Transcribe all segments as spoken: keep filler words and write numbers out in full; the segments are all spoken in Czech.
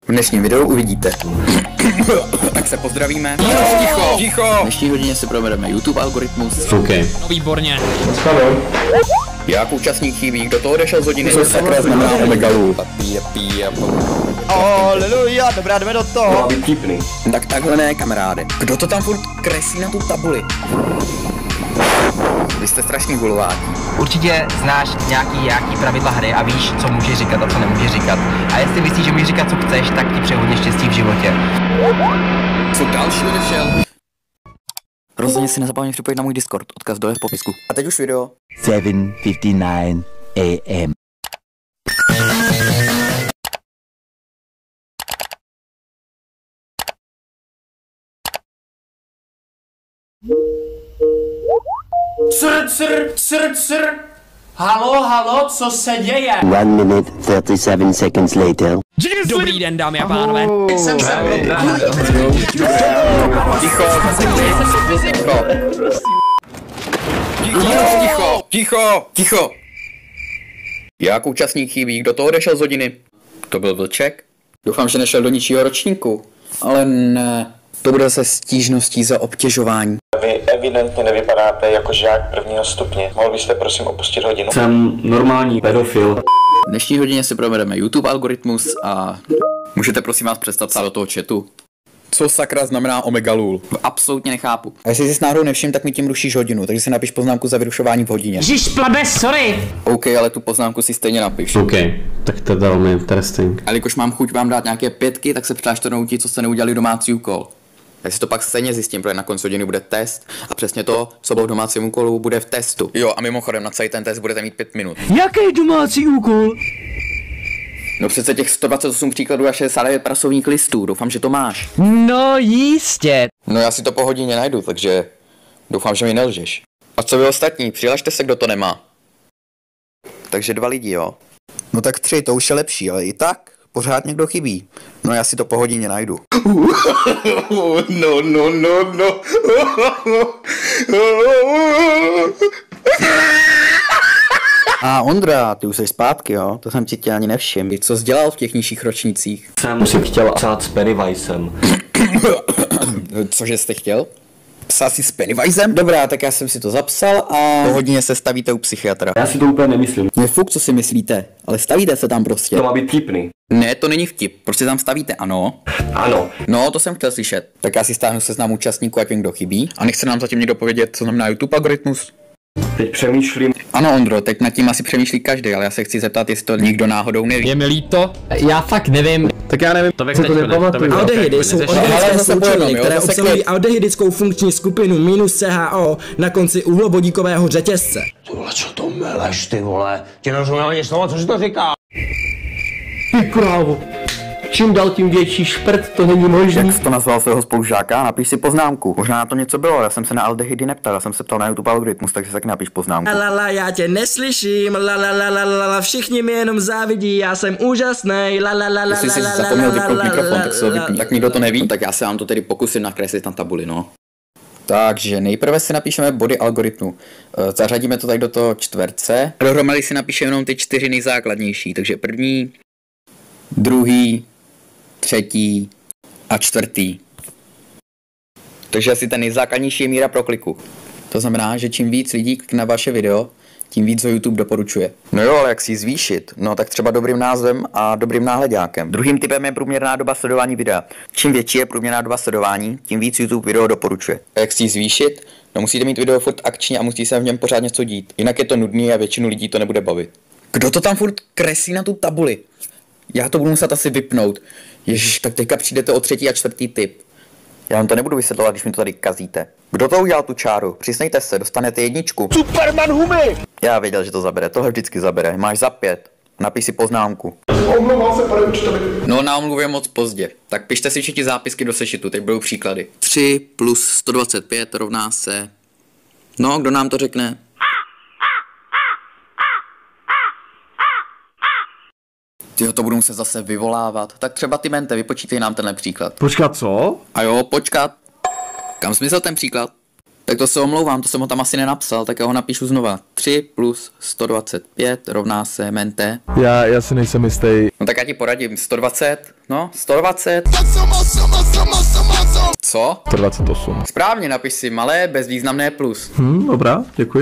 V dnešním videu uvidíte. Tak se pozdravíme. Ticho, ticho. V dnešní hodině si provedeme YouTube algoritmus. OK. No výborně. Jak účastník chybí, kdo toho odešel z hodiny, co sakra znamená Omegalu. Aleluja, dobrá, jdeme do toho. Má být vtipný. Tak takhle ne, kamaráde. Kdo to tam furt kreslí na tu tabuli? Vy jste strašný gulováti. Určitě znáš nějaký, nějaký pravidla hry a víš, co můžeš říkat a co nemůžeš říkat. A jestli myslíš, že můžeš říkat, co chceš, tak ti přeju hodně štěstí v životě. Co další odešel? Rozhodně si nezapomeň připojit na můj Discord, odkaz dole v popisku. A teď už video. seven fifty-nine a m Cr, cr, cr, cr. Halo, halo, co se děje? One minute, thirty-seven seconds later. Dobrý den, dámy a pánové. Jsem se Ticho, ticho. Ticho, ticho, ticho, ticho. Jak účastník chybí, kdo to odešel z hodiny? To byl Vlček? Doufám, že nešel do ničího ročníku. Ale ne, to bude se stížností za obtěžování. Vy evidentně nevypadáte jako žák prvního stupně. Mohl byste prosím opustit hodinu? Jsem normální pedofil. V dnešní hodině si provedeme YouTube algoritmus a můžete prosím vás přestat psát do toho chatu. Co sakra znamená Omegalul? Absolutně nechápu. A jestli jsi s náhodou nevšim, tak mi tím rušíš hodinu, takže si napiš poznámku za vyrušování v hodině. Ježiš, plabe, sorry. OK, ale tu poznámku si stejně napiš. OK, tak to je velmi interesting. A jakož mám chuť vám dát nějaké pětky, tak se přáštěnou ti, co jste neudělali domácí úkol. Já si to pak stejně zjistím, protože na konci hodiny bude test a přesně to, co bylo v domácím úkolu, bude v testu. Jo, a mimochodem na celý ten test budete mít pět minut. Jaký domácí úkol? No přece těch sto dvacet osm příkladů a šedesát devět pracovních listů, doufám, že to máš. No jistě. No já si to po hodině najdu, takže doufám, že mi nelžeš. A co vy ostatní, přihlašte se, kdo to nemá. Takže dva lidi, jo? No tak tři, to už je lepší, ale i tak pořád někdo chybí. No já si to po hodině najdu. No, no, no, no. A Ondra, ty už jsi zpátky, jo? To jsem ti tě ani nevšiml. Co jsi dělal v těch nižších ročnících? Jsem si chtěl psát s Pennywisem. Cože jste chtěl? Psal jsi s Pennywisem? Dobrá, tak já jsem si to zapsal a po hodině se stavíte u psychiatra. Já si to úplně nemyslím. Je fuk, co si myslíte, ale stavíte se tam prostě. To má být vtipný. Ne, to není vtip, prostě tam stavíte, ano. Ano. No, to jsem chtěl slyšet. Tak já si stáhnu seznam účastníků, ať vím, kdo chybí. A nechce nám zatím někdo povědět, co znamená YouTube algoritmus? Teď přemýšlím. Ano, Ondro, teď nad tím asi přemýšlí každý, ale já se chci zeptat, jestli to nikdo náhodou neví. Je mi líto. Já fakt nevím. Tak já nevím. To Co to nepamatuju. Aldehydy jsou organické sloučeniny, které obsahují aldehydickou funkční skupinu minus C H O na konci uhlovodíkového řetězce. Tohle, co to meleš, ty vole? Ti nerozumím ani slova, co si to říká? Ty krávo. Čím dál tím větší šprt, to není možný. Jak jsi to nazval svého spolužáka? Napiš si poznámku. Možná na to něco bylo, já jsem se na aldehydy neptal, já jsem se ptal na YouTube algoritmus, takže taky napiš poznámku. La la, já tě neslyším, la la la la la la, všichni mi jenom závidí, já jsem úžasnej, la la la la. Jestli jsi zapomněl vypnout mikrofon, tak se ho vypni. Tak nikdo to neví? No, tak já se vám to tedy pokusím nakreslit na tabuli, no. Takže nejprve si napíšeme body algoritmu. Zařadíme to tady do toho čtverce. Dohromady si napíšeme jenom ty čtyři nejzákladnější, takže první, druhý, třetí a čtvrtý. Takže asi ten nejzákladnější je míra prokliku. To znamená, že čím víc lidí klikne na vaše video, tím víc ho YouTube doporučuje. No jo, ale jak si ji zvýšit? No tak třeba dobrým názvem a dobrým náhledákem. Druhým typem je průměrná doba sledování videa. Čím větší je průměrná doba sledování, tím víc YouTube video doporučuje. A jak si ji zvýšit? No musíte mít video furt akční a musí se v něm pořád něco dít. Jinak je to nudný a většinu lidí to nebude bavit. Kdo to tam furt kreslí na tu tabuli? Já to budu muset asi vypnout. Ježiš, tak teďka přijdete o třetí a čtvrtý tip. Já vám to nebudu vysvětlovat, když mi to tady kazíte. Kdo to udělal tu čáru? Přisnejte se, dostanete jedničku. Superman humy! Já věděl, že to zabere, tohle vždycky zabere. Máš za pět. Napiš si poznámku. Omlouvám se, pane učiteli. No na omluvu je moc pozdě. Tak pište si všichni zápisky do sešitu, teď budou příklady. tři plus sto dvacet pět rovná se... No, kdo nám to řekne? Tyjo, to budu muset zase vyvolávat. Tak třeba ty mente, vypočítej nám tenhle příklad. Počkat, co? A jo, počkat. Kam smysl ten příklad? Tak to se omlouvám, to jsem ho tam asi nenapsal, tak já ho napíšu znova. tři plus sto dvacet pět rovná se mente. Já, já si nejsem jistý. No tak já ti poradím, sto dvacet, no, sto dvacet. Co? sto dvacet osm. Správně, napiš si malé, bezvýznamné plus. Hm, dobrá, děkuji.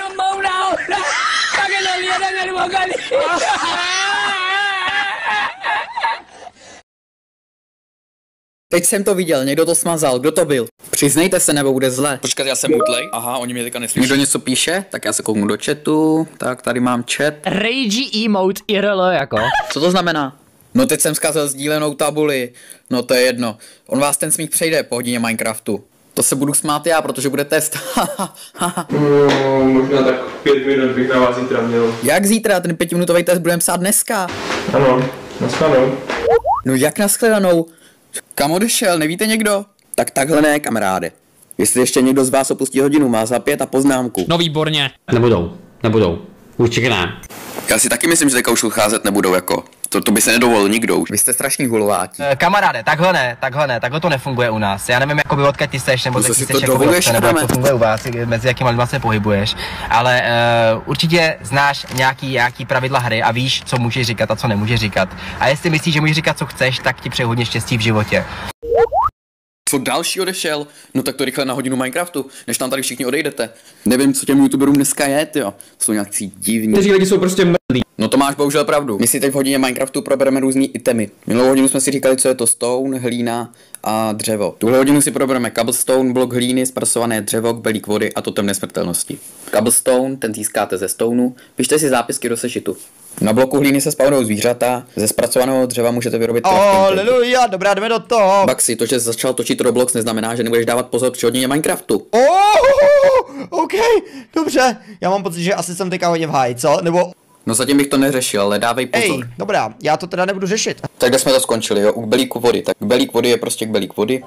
Teď jsem to viděl, někdo to smazal, kdo to byl? Přiznejte se, nebo bude zle. Počkat, já jsem mutlej. Aha, oni mě teďka neslyší. Někdo něco píše? Tak já se kouknu do chatu. Tak, tady mám chat. Rage emote I R L jako. Co to znamená? No teď jsem zkazil sdílenou tabuli. No to je jedno. On vás ten smích přejde po hodině Minecraftu. To se budu smát já, protože bude test. no, možná tak pět minut bych na vás zítra měl. Jak zítra? Ten pětiminutový test budeme psát dneska. Ano, nashledanou. No jak nashledanou? Kam odešel, nevíte někdo? Tak takhle ne, kamaráde. Jestli ještě někdo z vás opustí hodinu, má za pět a poznámku. No výborně. Nebudou, nebudou. Určitě ne. Já si taky myslím, že teďka už odcházet nebudou jako. To, to by se nedovolil nikdo už. Vy jste strašný hulovátí. E, kamaráde, takhle ne, takhle ne, takhle to nefunguje u nás. Já nevím, jakoby odkud ty seš, nebo ty si seš, to dovoluješ, nebo jak to funguje u vás, mezi jakýma lidma se pohybuješ. Ale uh, určitě znáš nějaký, nějaký pravidla hry a víš, co můžeš říkat a co nemůžeš říkat. A jestli myslíš, že můžeš říkat, co chceš, tak ti přeji hodně štěstí v životě. Co další odešel? No tak to rychle na hodinu Minecraftu, než tam tady všichni odejdete. Nevím, co těm youtuberům dneska je, jo. Jsou nějaký divní. Kteří lidi jsou prostě mrtlí. No to máš bohužel pravdu. My si teď v hodině Minecraftu probereme různý itemy. Minulou hodinu jsme si říkali, co je to stone, hlína a dřevo. Tuhle hodinu si probereme cobblestone, blok hlíny, zpracované dřevo, kbelík vody a totem nesmrtelnosti. Cobblestone, ten získáte ze stoneu, pište si zápisky do sešitu. Na bloku hlíny se spawnou zvířata, ze zpracovaného dřeva můžete vyrobit Aleluja, dobrá, jdeme do toho. Baxi, to, že jsi začal točit Roblox, neznamená, že nebudeš dávat pozor při hodině Minecraftu. Oh, OK, dobře. Já mám pocit, že asi jsem teďka hodně v háji, co? Nebo... No zatím bych to neřešil, ale dávej pozor. Ej, dobrá, já to teda nebudu řešit. Tak kde jsme to skončili, jo? U kbelíku vody. Tak kbelík vody je prostě kbelík vody.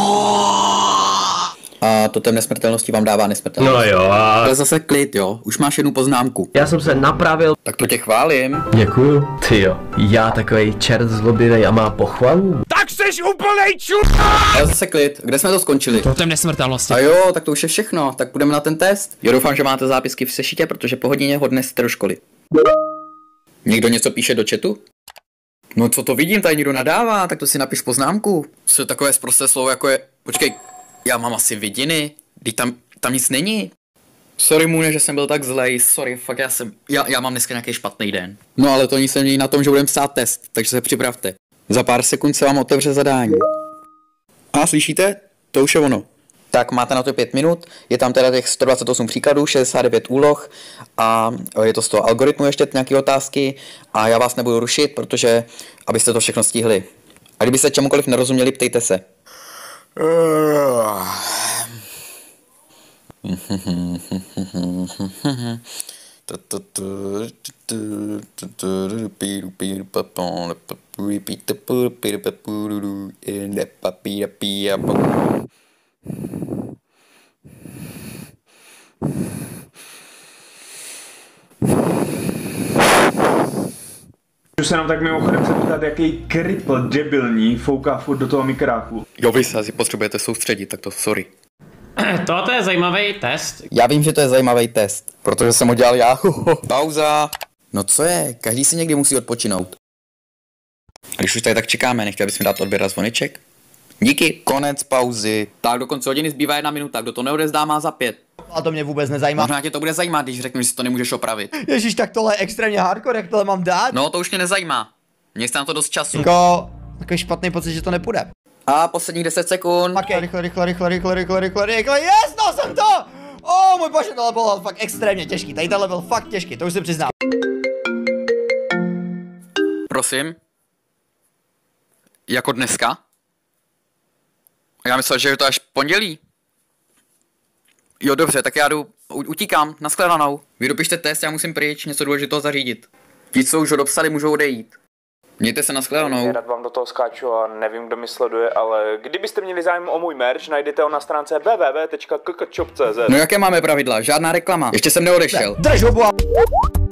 A totem nesmrtelnosti vám dává nesmrtelnost. No jo. A... Ale zase klid, jo. Už máš jednu poznámku. Já jsem se napravil. Tak to tě chválím. Děkuju. Ty jo. Já takovej čert zlobivej a má pochvalu. Tak jsi úplnej čur! Ale zase klid. Kde jsme to skončili? Totem nesmrtelnosti. A jo, tak to už je všechno. Tak půjdeme na ten test. Já doufám, že máte zápisky v sešitě, protože po hodině ho dnes do školy. Někdo něco píše do chatu? No co to vidím, tady někdo nadává, tak to si napiš poznámku. Co je takové sprosté slovo jako je... Počkej, já mám asi vidiny, když tam, tam nic není. Sorry Můne, že jsem byl tak zlej, sorry, fakt já jsem, já, já mám dneska nějaký špatný den. No ale to nic se mění na tom, že budeme psát test, takže se připravte. Za pár sekund se vám otevře zadání. A slyšíte? To už je ono. Tak máte na to pět minut, je tam teda těch sto dvacet osm příkladů, šedesát devět úloh a je to z toho algoritmu ještě nějaké otázky a já vás nebudu rušit, protože abyste to všechno stihli. A kdybyste čemukoliv nerozuměli, ptejte se. Můžu se nám tak mimochodem zeptat, jaký kripl debilní fouká furt do toho mikráku. Jo, vy se asi potřebujete soustředit, tak to sorry. Tohle je zajímavý test. Já vím, že to je zajímavý test, protože jsem ho dělal já. Pauza. No co je, každý si někdy musí odpočinout. A když už tady tak čekáme, nechtěli bychom dát odběr a zvoneček? Díky, konec pauzy. Tak do konce hodiny zbývá jedna minuta, kdo to neodezdá, má za pět. A to mě vůbec nezajímá. Možná tě to bude zajímat, když řeknu, že si to nemůžeš opravit. Ježíš, tak tohle je extrémně hardcore, jak tohle mám dát? No to už mě nezajímá. Měj na to dost času. Jako, takový špatný pocit, že to nepůjde. A posledních deset sekund. Okay. Rychle, rychle, rychle, rychle, rychle, rychle, rychle, yes, dal jsem to! Oh můj bože, tohle bylo fakt extrémně těžký, tady tohle byl fakt těžký, to už si přiznám. Prosím? Jako dneska? Já myslel, že je to až pondělí. Jo, dobře, tak já jdu, utíkám, nashledanou. Vy dopište test, já musím pryč, něco důležitého zařídit. Ti, co už ho dopsali, můžou odejít. Mějte se, nashledanou. Rád vám do toho skáču a nevím, kdo mi sleduje, ale kdybyste měli zájem o můj merch, najdete ho na stránce w w w tečka k k shop tečka c z. No jaké máme pravidla? Žádná reklama. Ještě jsem neodešel. Drž hubu.